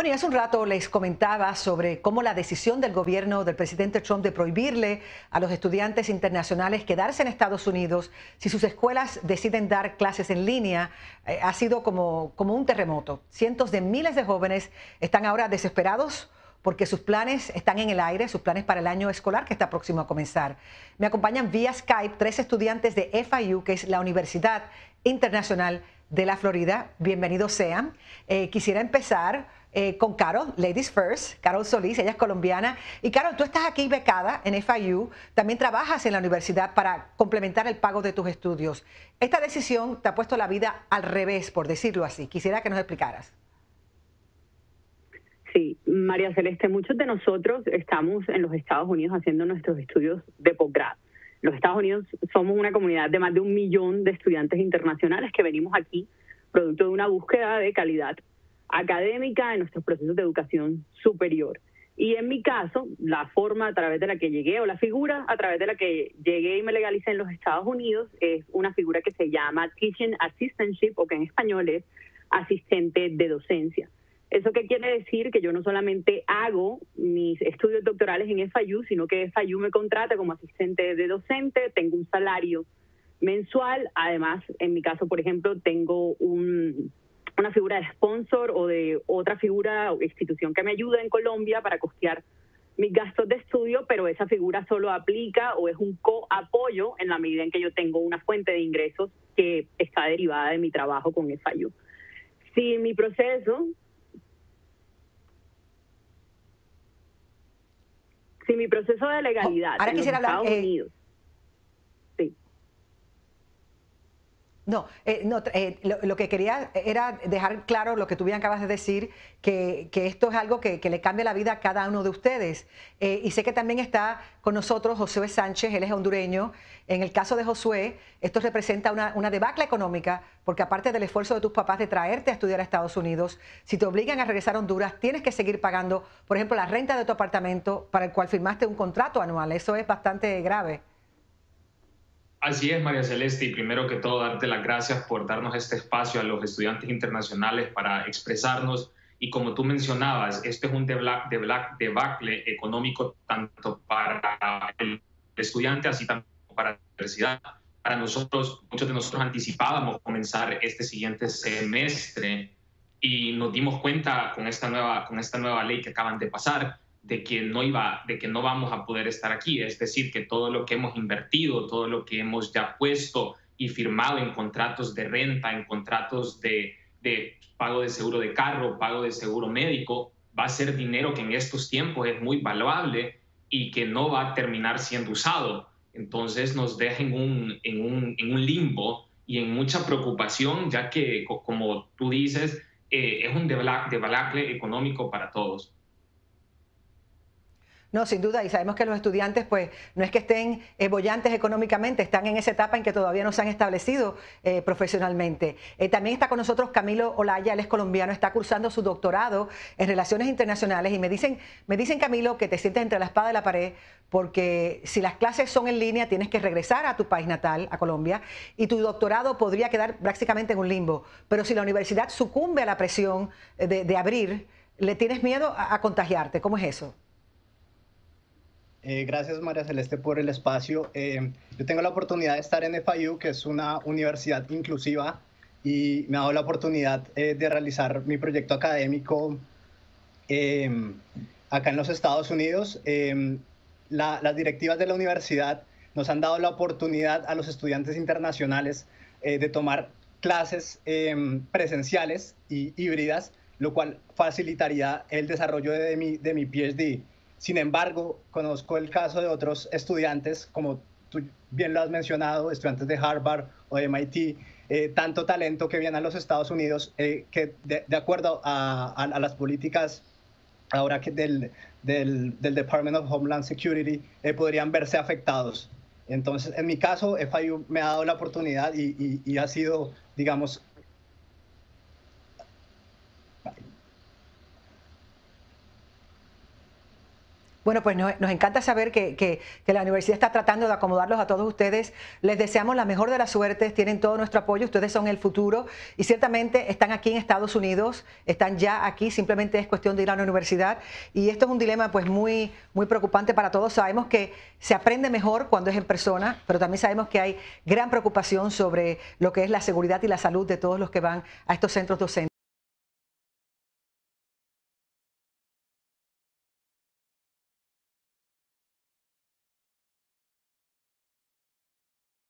Bueno, y hace un rato les comentaba sobre cómo la decisión del gobierno del presidente Trump de prohibirle a los estudiantes internacionales quedarse en Estados Unidos si sus escuelas deciden dar clases en línea ha sido como un terremoto. Cientos de miles de jóvenes están ahora desesperados porque sus planes están en el aire, sus planes para el año escolar que está próximo a comenzar. Me acompañan vía Skype tres estudiantes de FIU, que es la Universidad Internacional de la Florida. Bienvenidos sean. Quisiera empezar con Carol, Ladies First, Carol Solís, ella es colombiana. Y Carol, tú estás aquí becada en FIU, también trabajas en la universidad para complementar el pago de tus estudios. Esta decisión te ha puesto la vida al revés, por decirlo así. Quisiera que nos explicaras. Sí, María Celeste, muchos de nosotros estamos en los Estados Unidos haciendo nuestros estudios de posgrado. En los Estados Unidos somos una comunidad de más de 1 millón de estudiantes internacionales que venimos aquí producto de una búsqueda de calidad académica en nuestros procesos de educación superior. Y en mi caso, la forma a través de la que llegué, o la figura a través de la que llegué y me legalicé en los Estados Unidos, es una figura que se llama Teaching Assistantship, o que en español es asistente de docencia. ¿Eso qué quiere decir? Que yo no solamente hago mis estudios doctorales en FIU, sino que FIU me contrata como asistente de docente, tengo un salario mensual. Además, en mi caso, por ejemplo, tengo una figura de sponsor o de otra figura o institución que me ayuda en Colombia para costear mis gastos de estudio, pero esa figura solo aplica o es un coapoyo en la medida en que yo tengo una fuente de ingresos que está derivada de mi trabajo con FIU. Si mi proceso de legalidad Ahora en los quisiera hablar. Estados Unidos. Sí. Lo que quería era dejar claro lo que tú bien acabas de decir, que esto es algo que le cambia la vida a cada uno de ustedes. Y sé que también está con nosotros Josué Sánchez, él es hondureño. En el caso de Josué, esto representa una debacle económica, porque aparte del esfuerzo de tus papás de traerte a estudiar a Estados Unidos, si te obligan a regresar a Honduras, tienes que seguir pagando, por ejemplo, la renta de tu apartamento para el cual firmaste un contrato anual. Eso es bastante grave. Así es, María Celeste, y primero que todo, darte las gracias por darnos este espacio a los estudiantes internacionales para expresarnos. Y como tú mencionabas, este es un debacle económico tanto para el estudiante, así también para la universidad. Para nosotros, muchos de nosotros anticipábamos comenzar este siguiente semestre y nos dimos cuenta con esta nueva ley que acaban de pasar de que no vamos a poder estar aquí. Es decir, que todo lo que hemos invertido, todo lo que hemos ya puesto y firmado en contratos de renta, en contratos de pago de seguro de carro, pago de seguro médico, va a ser dinero que en estos tiempos es muy valuable y que no va a terminar siendo usado. Entonces nos deja en un limbo y en mucha preocupación, ya que, como tú dices, es un debacle económico para todos. No, sin duda, y sabemos que los estudiantes pues no es que estén bollantes económicamente, están en esa etapa en que todavía no se han establecido profesionalmente. También está con nosotros Camilo Olaya, él es colombiano, está cursando su doctorado en Relaciones Internacionales y me dicen Camilo, que te sientes entre la espada y la pared porque si las clases son en línea tienes que regresar a tu país natal, a Colombia, y tu doctorado podría quedar prácticamente en un limbo. Pero si la universidad sucumbe a la presión de abrir, ¿le tienes miedo a contagiarte? ¿Cómo es eso? Gracias, María Celeste, por el espacio. Yo tengo la oportunidad de estar en FIU, que es una universidad inclusiva, y me ha dado la oportunidad de realizar mi proyecto académico acá en los Estados Unidos. Las directivas de la universidad nos han dado la oportunidad a los estudiantes internacionales de tomar clases presenciales y híbridas, lo cual facilitaría el desarrollo de mi PhD. Sin embargo, conozco el caso de otros estudiantes, como tú bien lo has mencionado, estudiantes de Harvard o de MIT, tanto talento que viene a los Estados Unidos, que de acuerdo a las políticas ahora que del Department of Homeland Security, podrían verse afectados. Entonces, en mi caso, FIU me ha dado la oportunidad y ha sido, digamos, Bueno, pues nos encanta saber que la universidad está tratando de acomodarlos a todos ustedes. Les deseamos la mejor de las suertes, tienen todo nuestro apoyo, ustedes son el futuro y ciertamente están aquí en Estados Unidos, están ya aquí, simplemente es cuestión de ir a la universidad y esto es un dilema pues muy preocupante para todos. Sabemos que se aprende mejor cuando es en persona, pero también sabemos que hay gran preocupación sobre lo que es la seguridad y la salud de todos los que van a estos centros docentes.